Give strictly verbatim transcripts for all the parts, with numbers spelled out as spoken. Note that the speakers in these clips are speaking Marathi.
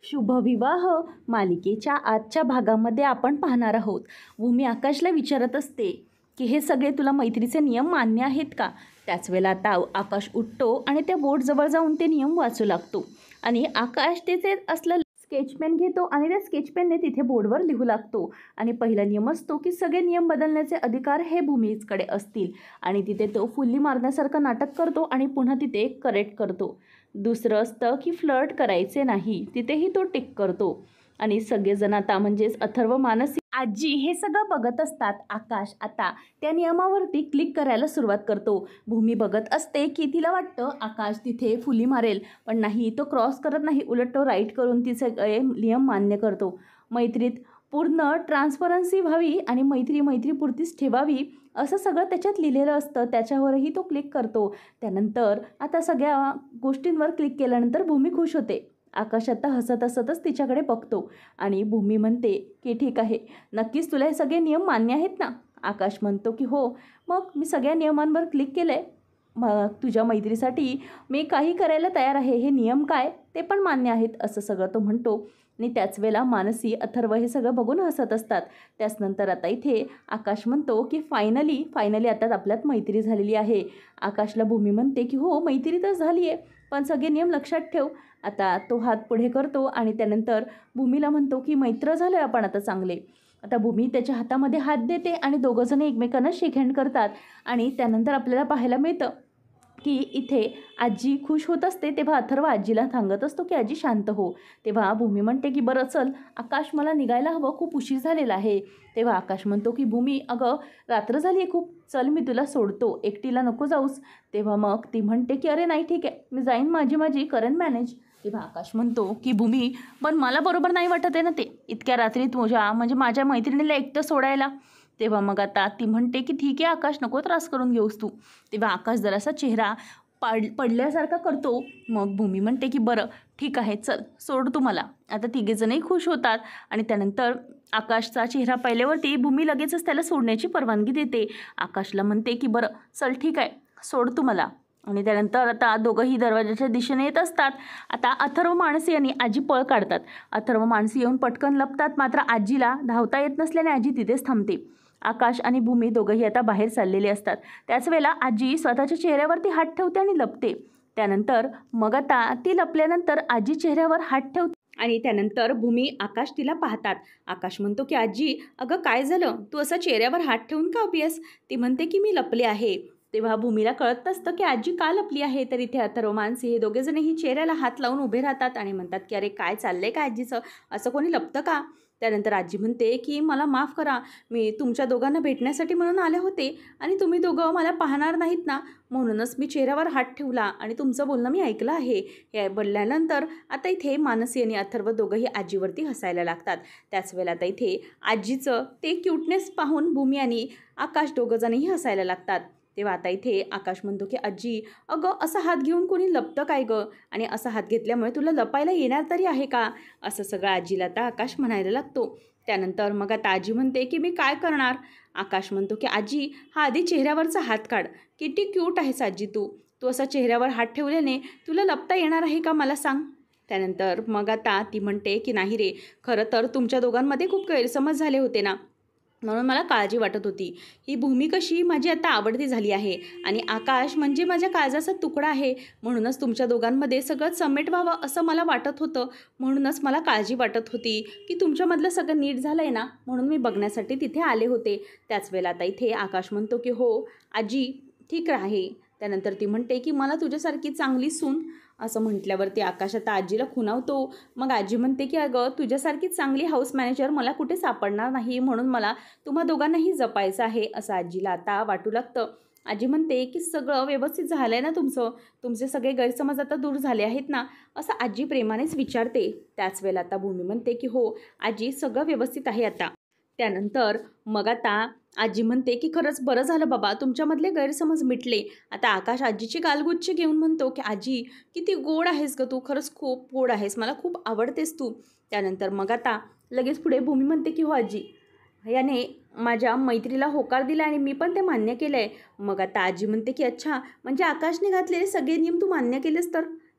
शुभविवाह मालिकेच्या आजच्या भागामध्ये आपण पाहणार आहोत. भूमी आकाशला विचारत असते की हे सगळे तुला मैत्रीचे नियम मान्य आहेत का. त्याच वेळेला आता आकाश उठतो आणि त्या बोर्डजवळ जाऊन ते नियम वाचू लागतो आणि आकाश त्याचे असलं स्केच पेन घेतो आणि त्या स्केच पेनने तिथे बोर्डवर लिहू लागतो. आणि पहिला नियम असतो की सगळे नियम बदलण्याचे अधिकार हे भूमीकडे असतील आणि तिथे तो फुल्ली मारण्यासारखं नाटक करतो आणि पुन्हा तिथे करेक्ट करतो. दुसरं असतं की फ्लर्ट करायचे नाही, तिथेही तो टिक करतो. आणि सगळेजण आता म्हणजेच अथर्व, मानसी, आजी हे सगळं बघत असतात. आकाश आता त्या नियमावरती क्लिक करायला सुरुवात करतो. भूमी बघत असते की तिला वाटतं आकाश तिथे फुली मारेल, पण नाही, तो क्रॉस करत नाही, उलट तो राईट करून ती सगळे नियम मान्य करतो. मैत्रीत पूर्ण ट्रान्सपरन्सी व्हावी आणि मैत्री मैत्रीपुरतीच ठेवावी असं सगळं त्याच्यात लिहिलेलं असतं. त्याच्यावरही तो क्लिक करतो. त्यानंतर आता सगळ्या गोष्टींवर क्लिक केल्यानंतर भूमी खुश होते. आकाश आता हसत हसतच तिच्याकडे बघतो आणि भूमी म्हणते की ठीक आहे, नक्कीच तुला हे सगळे नियम मान्य आहेत ना. आकाश म्हणतो की हो, मग मी सगळ्या नियमांवर क्लिक केलं आहे, मग तुझ्या मैत्रीसाठी मी काही करायला तयार आहे, हे नियम काय ते पण मान्य आहेत असं सगळं तो म्हणतो. आणि त्याच वेळेला मानसी, अथर्व हे सगळं बघून हसत असतात. त्याचनंतर आता इथे आकाश म्हणतो की फायनली फायनली आता आपल्यात मैत्री झालेली आहे. आकाशला भूमी म्हणते की हो, मैत्री तर झाली आहे, पण सगळे नियम लक्षात ठेव. आता तो हात पुढे करतो आणि त्यानंतर भूमीला म्हणतो की मैत्र झालो आहे आपण आता चांगले. आता भूमी त्याच्या हातामध्ये हात देते आणि दोघंजण एकमेकांना शेक हँड करतात. आणि त्यानंतर आपल्याला पाहायला मिळतं की इथे आजी खुश होत असते. तेव्हा अथर्व आजीला सांगत असतो की आजी शांत हो. तेव्हा भूमी म्हणते की बरं चल आकाश, मला निघायला हवं, खूप उशीर झालेला आहे. तेव्हा आकाश म्हणतो की भूमी अगं रात्र झाली आहे खूप, चल मी तुला सोडतो, एकटीला नको जाऊस. तेव्हा मग ती म्हणते की अरे नाही ठीक आहे, मी जाईन, माझी माझी करेन मॅनेज. तेव्हा आकाश म्हणतो की भूमी पण मला बरोबर नाही वाटत आहे ना ते इतक्या रात्री तुझ्या म्हणजे माझ्या मैत्रिणीला एकटं सोडायला. तेव्हा मग आता ती म्हणते की ठीक आहे आकाश, नको त्रास करून घेऊस तू. तेव्हा आकाश जरासा चेहरा पाड पडल्यासारखा करतो. मग भूमी म्हणते की बरं ठीक आहे, चल सोड तू मला. आता तिघेजणही खुश होतात आणि त्यानंतर आकाशचा चेहरा पाहिल्यावरती भूमी लगेचच त्याला सोडण्याची परवानगी देते. आकाशला म्हणते की बरं चल ठीक आहे, सोड तू मला. आणि त्यानंतर आता दोघंही दरवाजाच्या दिशेने येत असतात. आता अथर्व, मानसी आणि आजी पळ काढतात. अथर्व, मानसी येऊन पटकन लपतात, मात्र आजीला धावता येत नसल्याने आजी तिथेच थांबते. आकाश आणि भूमी दोघंही आता बाहेर चाललेले असतात. त्याच वेळेला आजी स्वतःच्या चेहऱ्यावरती हात ठेवते आणि लपते. त्यानंतर मग आता ती लपल्यानंतर आजी चेहऱ्यावर हात ठेवते आणि त्यानंतर भूमी, आकाश तिला पाहतात. आकाश म्हणतो की आजी अगं काय झालं, तू असं चेहऱ्यावर हात ठेवून का उभी आहेस. ती म्हणते की मी लपले आहे. तेव्हा भूमीला कळत नसतं की आजी का लपली आहे. तर इथे अथर्व, मानसी हे दोघेजणही चेहऱ्याला हात लावून उभे राहतात आणि म्हणतात की अरे काय चाललं आहे का आजीचं, असं कोणी लपतं का. त्यानंतर आजी म्हणते की मला माफ करा, मी तुमच्या दोघांना भेटण्यासाठी म्हणून आले होते आणि तुम्ही दोघं मला पाहणार नाहीत ना, म्हणूनच मी चेहऱ्यावर हात ठेवला आणि तुमचं बोलणं मी ऐकलं आहे. हे बोलल्यानंतर आता इथे मानसी आणि अथर्व दोघंही आजीवरती हसायला लागतात. त्याच वेळेला आता इथे आजीचं ते क्यूटनेस पाहून भूमी आणि आकाश दोघंजणही हसायला लागतात. तेव्हा आता इथे आकाश म्हणतो की आजी अगं असा हात घेऊन कोणी लपतं काय गं, आणि असा हात घेतल्यामुळे तुला लपायला येणार तरी आहे का, असं सगळं आजीला आता आकाश म्हणायला लागतो. त्यानंतर मग आता आजी म्हणते की मी काय करणार. आकाश म्हणतो की आजी हा आधी चेहऱ्यावरचा हात काढ, किती क्यूट आहेस आजी तू, तू असा चेहऱ्यावर हात ठेवल्याने तुला लपता येणार आहे का मला सांग. त्यानंतर मग आता ती म्हणते की नाही रे, खरं तर तुमच्या दोघांमध्ये खूप गैरसमज झाले होते ना, म्हणून मला काळजी वाटत होती. ही भूमी कशी माझी आता आवडती झाली आहे आणि आकाश म्हणजे माझ्या काळजाचा तुकडा आहे, म्हणूनच तुमच्या दोघांमध्ये सगळं समेट व्हावं असं मला वाटत होतं. म्हणूनच मला काळजी वाटत होती की तुमच्यामधलं सगळं नीट झालं आहे ना, म्हणून मी बघण्यासाठी तिथे आले होते. त्याच वेळेला आता इथे आकाश म्हणतो की हो आजी ठीक आहे. त्यानंतर ती म्हणते की मला तुझ्यासारखी चांगली सून, असं म्हटल्यावरती आकाश आता आजीला खुणावतो. मग आजी म्हणते की अगं तुझ्यासारखी चांगली हाऊस मॅनेजर मला कुठे सापडणार नाही, म्हणून मला तुम्हा दोघांनाही जपायचं आहे असं आजीला आता वाटू लागतं. आजी म्हणते की सगळं व्यवस्थित झालं आहे ना तुमचं, तुमचे सगळे गैरसमज आता दूर झाले आहेत ना, असं आजी प्रेमानेच विचारते. त्याच वेळेला आता भूमी म्हणते की हो आजी सगळं व्यवस्थित आहे आता. त्यानंतर मग आता आजी म्हणते की खरंच बरं झालं बाबा, तुमच्यामधले गैरसमज मिटले. आता आकाश आजीची गालगुच्छ घेऊन म्हणतो की आजी किती गोड आहेस ग तू, खरंच खूप गोड आहेस, मला खूप आवडतेस तू. त्यानंतर मग आता लगेच पुढे भूमी म्हणते की हो आजी, याने माझ्या मैत्रीला होकार दिला आणि मी पण ते मान्य केलं आहे. मग आता आजी म्हणते की अच्छा, म्हणजे आकाशने घातलेले सगळे नियम तू मान्य केलेस तर.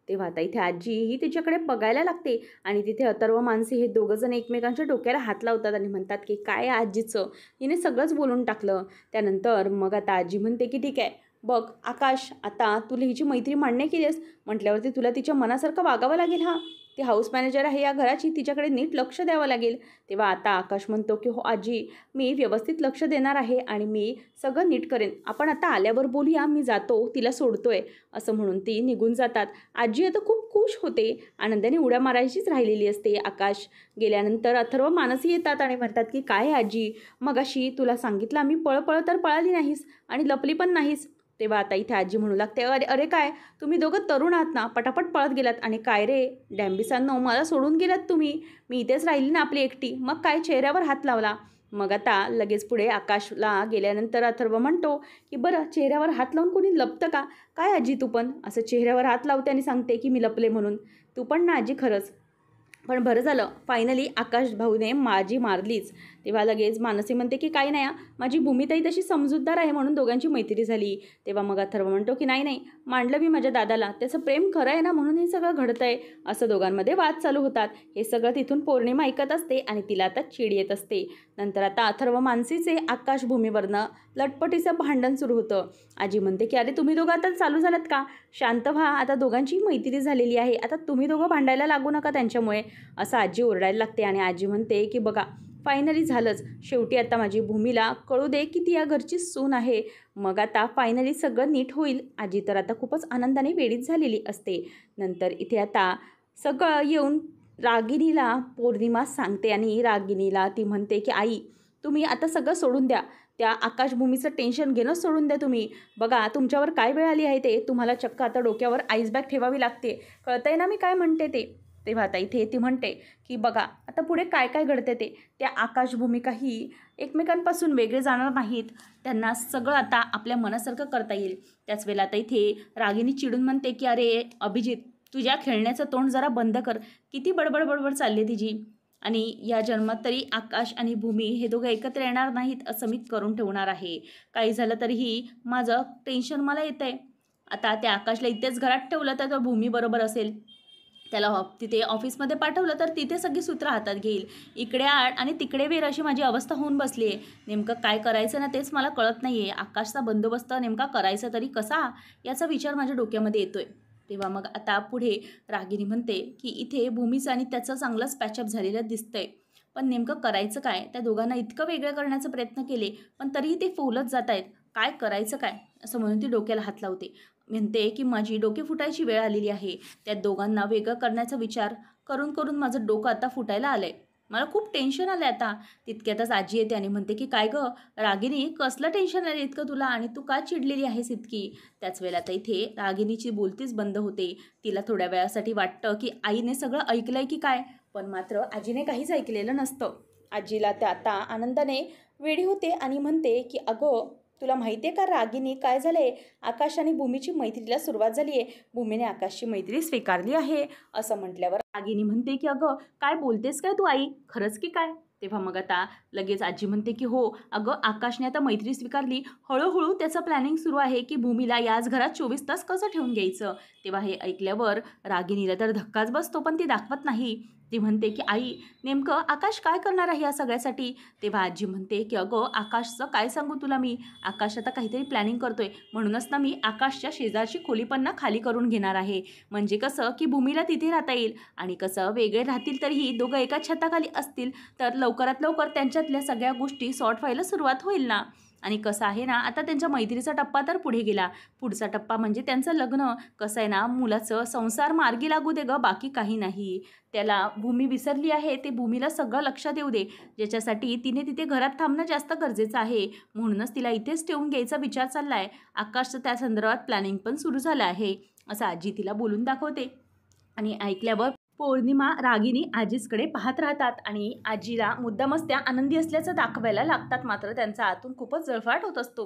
तेव्हा आता इथे आजी ही तिच्याकडे बघायला लागते आणि तिथे अथर्व मानसी हे दोघंजण एकमेकांच्या डोक्याला हात लावतात आणि म्हणतात की काय आजीचं, हिने सगळंच बोलून टाकलं. त्यानंतर मग आता आजी म्हणते की ठीक आहे, बघ आकाश, आता तुला हिची मैत्री मान्य केली आहेस म्हटल्यावरती तुला तिच्या मनासारखं वागावं लागेल. हा ती हाऊस मॅनेजर आहे या घराची, तिच्याकडे नीट लक्ष द्यावं लागेल. तेव्हा आता आकाश म्हणतो की हो आजी, मी व्यवस्थित लक्ष देणार आहे आणि मी सगळं नीट करेन. आपण आता आल्यावर बोलूया, मी जातो, तिला सोडतोय, असं म्हणून ती निघून जातात. आजी आता खूप खुश होते, आनंदाने उड्या मारायचीच राहिलेली असते. आकाश गेल्यानंतर अथर्व मानसी येतात आणि म्हणतात की काय आजी, मगाशी तुला सांगितलं आम्ही पळ पळ तर पळाली नाहीस आणि लपली पण नाहीस. तेव्हा आता इथे आजी म्हणू लागते, अरे अरे काय तुम्ही दोघं तरुण आहात ना, पटापट पळत गेलात आणि काय रे डॅम्बिसांनो, मला सोडून गेलात तुम्ही, मी इथेच राहिली ना आपली एकटी, मग काय चेहऱ्यावर हात लावला. मग आता लगेच पुढे आकाशला गेल्यानंतर अथर्व म्हणतो की बरं चेहऱ्यावर हात लावून कोणी लपतं का, काय आजी तू पण असं चेहऱ्यावर हात लावते आणि सांगते की मी लपले म्हणून, तू पण ना आजी खरंच. पण बरं झालं फायनली आकाश भाऊने माझी मारलीच. तेव्हा लगेच मानसी म्हणते की काही नाही, माझी भूमिताई तशी समजूतदार आहे म्हणून दोघांची मैत्री झाली. तेव्हा मग अथर्व म्हणतो की नाही नाही, मांडलं मी माझ्या दादाला, त्याचं प्रेम खरं आहे ना म्हणून हे सगळं घडतं आहे. असं दोघांमध्ये वाद चालू होतात. हे सगळं तिथून पौर्णिमा ऐकत असते आणि तिला आता चिड येत असते. नंतर आता अथर्व मानसीचे आकाश भूमीवरनं लटपटीचं भांडण सुरू होतं. आजी म्हणते की अरे तुम्ही दोघं आता चालू झालात का, शांत व्हा, आता दोघांची मैत्री झालेली आहे, आता तुम्ही दोघं भांडायला लागू नका त्यांच्यामुळे, असं आजी ओरडायला लागते. आणि आजी म्हणते की बघा फायनली झालंच, शेवटी आता माझी भूमीला कळू दे की ती या घरची सून आहे, मग आता फायनली सगळं नीट होईल. आजी तर आता खूपच आनंदाने वेडीच झालेली असते. नंतर इथे आता सगळं येऊन रागिणीला पौर्णिमा सांगते आणि रागिणीला ती म्हणते की आई तुम्ही आता सगळं सोडून द्या, त्या आकाशभूमीचं टेन्शन घेणं सोडून द्या तुम्ही. बघा तुमच्यावर काय वेळ आली आहे ते, तुम्हाला चक्क आता डोक्यावर आईस बॅग ठेवावी लागते, कळतंय ना मी काय म्हणते ते. तेव्हा आता इथे ती म्हणते की बघा आता पुढे काय काय घडते ते, त्या आकाशभूमी काही एकमेकांपासून वेगळे जाणार नाहीत, त्यांना सगळं आता आपल्या मनासारखं करता येईल. त्याच वेळेला आता इथे रागिणी चिडून म्हणते की अरे अभिजित, तुझ्या खेळण्याचं तोंड जरा बंद कर, किती बडबड बडबड चालली तिची, आणि या जन्मात तरी आकाश आणि भूमी हे दोघं एकत्र येणार नाहीत असं मी करून ठेवणार आहे. काही झालं तरीही माझं टेन्शन मला येतं आहे. आता त्या आकाशला इथेच घरात ठेवलं तर तो भूमी बरोबर असेल, त्याला तिथे ऑफिसमध्ये पाठवलं तर तिथे सगळी सूत्र हातात घेईल, इकडे आड आणि तिकडे वेर अशी माझी अवस्था होऊन बसली आहे. नेमकं काय करायचं ना तेच मला कळत नाही आहे. आकाशचा बंदोबस्त नेमका करायचा तरी कसा याचा विचार माझ्या डोक्यामध्ये येतो आहे. तेव्हा मग आता पुढे रागिणी म्हणते की इथे भूमीचं आणि त्याचं चांगलंच पॅचअप झालेलं दिसतंय, पण नेमकं करायचं काय, त्या दोघांना इतकं वेगळं करण्याचा प्रयत्न केले पण तरीही ते फुलत जात आहेत, काय करायचं काय, असं म्हणून ती डोक्याला हात लावते. म्हणते की माझी डोके फुटायची वेळ आलेली आहे, त्या दोघांना वेगळं करण्याचा विचार करून करून माझं डोकं आता फुटायला आलं आहे, मला खूप टेन्शन आलं आहे आता. तितक्यातच आजी येते आणि म्हणते की काय गं रागिनी, कसलं टेन्शन आलं इतकं तुला आणि तू का चिडलेली आहेस इतकी. त्याच वेळेला आता इथे रागिनीची बोलतीच बंद होते. तिला थोड्या वेळासाठी वाटतं की आईने सगळं ऐकलं आहे की काय, पण मात्र आजीने काहीच ऐकलेलं नसतं. आजीला त्या आता आनंदाने वेडी होते आणि म्हणते की अगं तुला माहिती आहे का रागिनी काय झालं आहे, आकाश आणि भूमीची मैत्रीला सुरुवात झाली आहे, भूमीने आकाशची मैत्री स्वीकारली आहे. असं म्हटल्यावर रागिनी म्हणते की अगं काय बोलतेस काय तू आई, खरंच की काय. तेव्हा मग आता लगेच आजी म्हणते की हो अगं आकाशने आता मैत्री स्वीकारली, हळूहळू त्याचं प्लॅनिंग सुरू आहे की भूमीला याच घरात चोवीस तास कसं ठेवून घ्यायचं. तेव्हा हे ऐकल्यावर रागिनीला तर धक्काच बसतो पण ती दाखवत नाही. ती म्हणते की आई नेमकं आकाश काय करणार आहे या सगळ्यासाठी. तेव्हा आजी म्हणते की अगं आकाशचं काय सांगू तुला मी, आकाश आता काहीतरी प्लॅनिंग करतोय, म्हणूनच ना मी आकाशच्या शेजारची खोली पण ना खाली करून घेणार आहे, म्हणजे कसं की भूमीला तिथे राहता येईल आणि कसं वेगळे राहतील तरीही दोघं एका छताखाली असतील तर लवकरात लवकर त्यांच्यातल्या सगळ्या गोष्टी सॉर्ट व्हायला सुरुवात होईल ना. आणि कसं आहे ना आता त्यांच्या मैत्रीचा टप्पा तर पुढे गेला, पुढचा टप्पा म्हणजे त्यांचं लग्न. कसं आहे ना मुलाचं संसार मार्गी लागू दे गं, बाकी काही नाही. त्याला भूमी विसरली आहे ते भूमीला सगळं लक्षात येऊ दे, ज्याच्यासाठी तिने तिथे घरात थांबणं जास्त गरजेचं आहे, म्हणूनच तिला इथेच ठेवून घ्यायचा विचार चालला आहे. आकाशचं त्या संदर्भात प्लॅनिंग पण सुरू झालं आहे असं आजी तिला बोलून दाखवते. आणि ऐकल्यावर पौर्णिमा रागिनी आजीचकडे पाहत राहतात आणि आजीला मुद्दामच त्या आनंदी असल्याचं दाखवायला लागतात, मात्र त्यांचा आतून खूपच जळफाट होत असतो.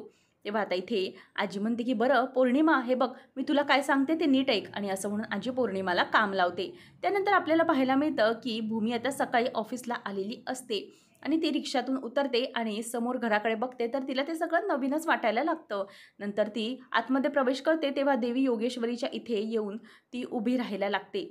तेव्हा आता इथे आजी म्हणते की बरं पौर्णिमा हे बघ मी तुला काय सांगते ते नीट ऐक, आणि असं म्हणून आजी पौर्णिमाला काम लावते. त्यानंतर आपल्याला पाहायला मिळतं की भूमी आता सकाळी ऑफिसला आलेली असते आणि ती रिक्षातून उतरते आणि समोर घराकडे बघते तर तिला ते सगळं नवीनच वाटायला लागतं. नंतर ती आतमध्ये प्रवेश करते तेव्हा देवी योगेश्वरीच्या इथे येऊन ती उभी राहायला लागते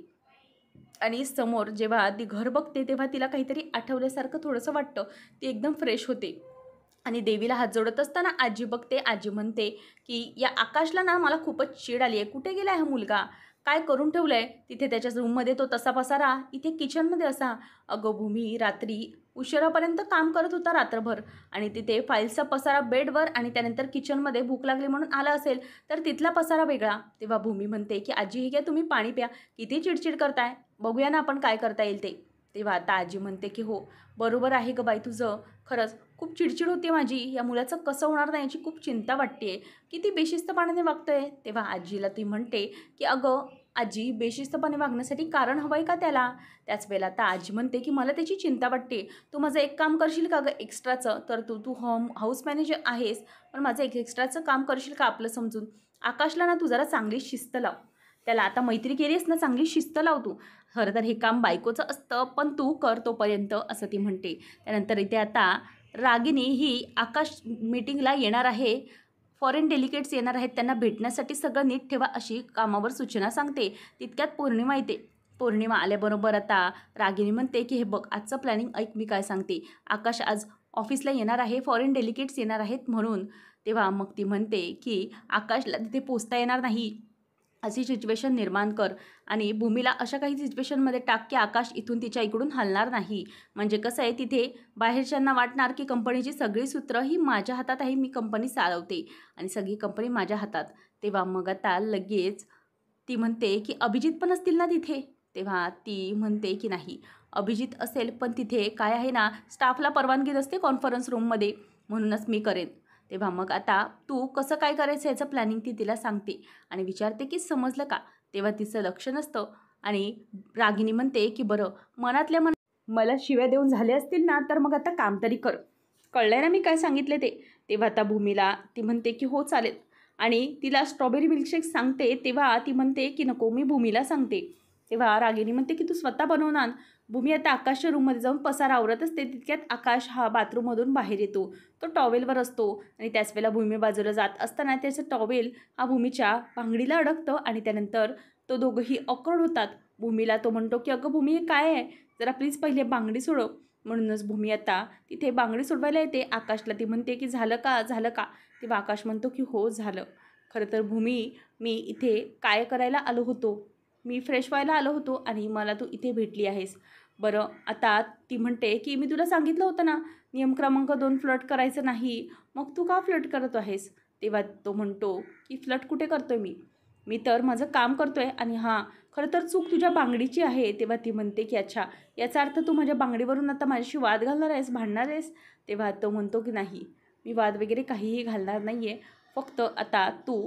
आणि समोर जेव्हा ती घर बघते तेव्हा तिला काहीतरी आठवल्यासारखं थोडंसं वाटतं. ती एकदम फ्रेश होते आणि देवीला हात जोडत असताना आजी बघते. आजी म्हणते की या आकाशला ना मला खूपच चीड आली आहे. कुठे गेला हा मुलगा? काय करून ठेवलं आहे? तिथे त्याच्या रूममध्ये तो तसा पसारा, इथे किचनमध्ये असा. अगं भूमी रात्री उशिरापर्यंत काम करत होता रात्रभर आणि तिथे फाईल्सचा पसारा बेडवर आणि त्यानंतर किचनमध्ये भूक लागली म्हणून आला असेल तर तिथला पसारा वेगळा. तेव्हा भूमी म्हणते की आजी हे घ्या तुम्ही पाणी प्या. किती चिडचिड करताय, बघूया ना आपण काय करता येईल ते. तेव्हा आता आजी म्हणते की हो बरोबर आहे गं बाई तुझं, खरंच खूप चिडचिड होते माझी. या मुलाचं कसं होणार नाही याची खूप चिंता वाटते. किती बेशिस्तपणाने वागतोय. तेव्हा आजीला ती म्हणते की अगं आजी बेशिस्तपणे वागण्यासाठी कारण हवं आहे का त्याला? त्याच वेळेला आता आजी म्हणते की मला त्याची चिंता वाटते. तू माझं एक काम करशील का गं एक्स्ट्राचं? तर तू तू होम हाऊस मॅनेजर आहेस पण माझं एक एक्स्ट्राचं काम करशील का आपलं समजून? आकाशला ना तू जरा चांगली शिस्त लाव. त्याला आता मैत्री केलीस ना चांगली शिस्त लाव तू. खरं तर हे काम बायकोचं असतं पण तू कर तोपर्यंत, असं ती म्हणते. त्यानंतर इथे आता रागिनी ही आकाश मीटिंगला येणार आहे. फॉरेन डेलिगेट्स येणार आहेत त्यांना भेटण्यासाठी सगळं नीट ठेवा अशी कामावर सूचना सांगते. तितक्यात पौर्णिमा येते. पौर्णिमा आल्याबरोबर आता रागिनी म्हणते की हे बघ आजचं प्लॅनिंग ऐक मी काय सांगते. आकाश आज ऑफिसला येणार आहे, फॉरेन डेलिगेट्स येणार आहेत म्हणून. तेव्हा मग ती म्हणते की आकाशला तिथे पोचता येणार नाही अशी सिच्युएशन निर्माण कर आणि भूमीला अशा काही सिच्युएशनमध्ये टाक की आकाश इथून तिच्या इकडून हलणार नाही. म्हणजे कसं आहे तिथे बाहेरच्यांना वाटणार की कंपनीची सगळी सूत्र ही माझ्या हातात आहे, मी कंपनी चालवते आणि सगळी कंपनी माझ्या हातात. तेव्हा मग आता लगेच ती म्हणते की अभिजित पण असतील ना तिथे? तेव्हा ती म्हणते की नाही अभिजित असेल पण तिथे काय आहे ना स्टाफला परवानगी नसते कॉन्फरन्स रूममध्ये, म्हणूनच मी करेन. तेव्हा मग आता तू कसं काय करायचं याचं प्लॅनिंग ती तिला सांगते आणि विचारते की समजलं का? तेव्हा तिचं लक्ष नसतं आणि रागिनी म्हणते की बरं मनातल्या मनात मला शिव्या देऊन झाले असतील ना तर मग आता काम तरी कर. कळलंय ना मी काय सांगितले ते? तेव्हा आता भूमीला ती म्हणते की हो चालेल आणि तिला स्ट्रॉबेरी मिल्कशेक सांगते तेव्हा ती म्हणते की नको मी भूमीला सांगते. तेव्हा रागिनी म्हणते की तू स्वतः बनवून आण. भूमी आता आकाशच्या रूममध्ये जाऊन पसारा आवरत असते. तितक्यात आकाश हा बाथरूममधून बाहेर येतो. तो टॉवेलवर असतो आणि त्याच वेळेला भूमी बाजूला जात असताना त्याचं टॉवेल हा भूमीच्या बांगडीला अडकतं आणि त्यानंतर तो दोघंही ऑकवर्ड होतात. भूमीला तो म्हणतो की अगं भूमी हे काय आहे, जरा प्लीज पहिले बांगडी सोडव. म्हणूनच भूमी आता तिथे बांगडी सोडवायला येते. आकाशला ती म्हणते की झालं का झालं का? तेव्हा आकाश म्हणतो की हो झालं. खरं तर भूमी मी इथे काय करायला आलो होतो, मी फ्रेश व्हायला आलो होतो आणि मला तू इथे भेटली आहेस. बरं आता ती म्हणते की मी तुला सांगितलं होतं ना नियम क्रमांक दोन फ्लर्ट करायचं नाही, मग तू का फ्लर्ट करत आहेस? तेव्हा तो म्हणतो की फ्लर्ट कुठे करतोय मी मी तर माझं काम करतो आहे आणि हां खरं तर चूक तुझ्या बांगडीची आहे. तेव्हा ती म्हणते की अच्छा याचा अर्थ तू माझ्या बांगडीवरून आता माझ्याशी वाद घालणार आहेस, भांडणार आहेस? तेव्हा तो म्हणतो की नाही मी वाद वगैरे काहीही घालणार नाही आहे, फक्त आता तू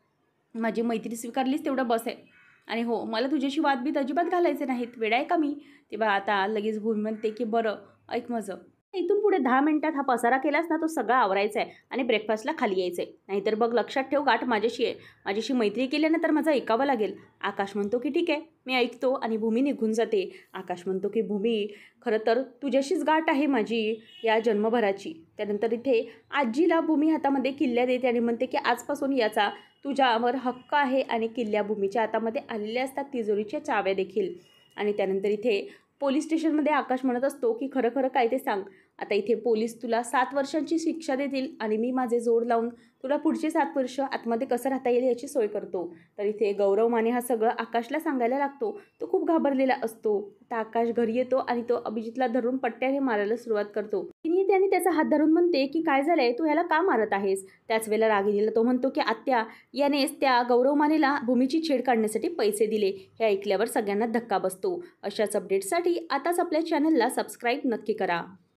माझी मैत्री स्वीकारलीस तेवढं बस आहे आणि हो मला तुझ्याशी वादबीत अजिबात घालायचे नाहीत, वेळ आहे का मी? तेव्हा आता लगेच भूमी म्हणते की बरं ऐक माझं, इथून पुढे दहा मिनिटात हा पसारा केलास ना तो सगळा आवरायचा आहे आणि ब्रेकफास्टला खाली यायचं आहे, नाहीतर बघ लक्षात ठेव गाठ माझ्याशी आहे. माझ्याशी मैत्री केल्यानंतर माझं ऐकावं लागेल. आकाश म्हणतो की ठीक आहे मी ऐकतो आणि भूमी निघून जाते. आकाश म्हणतो की भूमी खरं तर तुझ्याशीच गाठ आहे माझी या जन्मभराची. त्यानंतर इथे आजीला भूमी हातामध्ये किल्ल्या देते आणि म्हणते की आजपासून याचा तुझ्यावर हक्क आहे आणि किल्ल्या भूमीच्या हातामध्ये आलेल्या असतात, तिजोरीच्या चाव्या देखील. आणि त्यानंतर इथे पोलीस स्टेशनमध्ये आकाश म्हणत असतो की खरं खरं काय ते सांग. आता इथे पोलीस तुला सात वर्षांची शिक्षा देतील आणि मी माझे जोड लावून तुला पुढचे सात वर्ष आतमध्ये कसं राहता येईल याची सोय करतो. तर इथे गौरव माने हा सगळं आकाशला सांगायला लागतो. तो खूप घाबरलेला असतो. आता आकाश घरी येतो आणि तो अभिजितला धरून पट्ट्याने मारायला सुरुवात करतो. तिने त्याने त्याचा हात धरून म्हणते की काय झालंय, तू ह्याला का मारत आहेस? त्याच वेळेला रागिनीला तो म्हणतो की आत्या यानेच त्या गौरव मानेला भूमीची छेड काढण्यासाठी पैसे दिले. हे ऐकल्यावर सगळ्यांना धक्का बसतो. अशाच अपडेट्ससाठी आताच आपल्या चॅनलला सबस्क्राईब नक्की करा.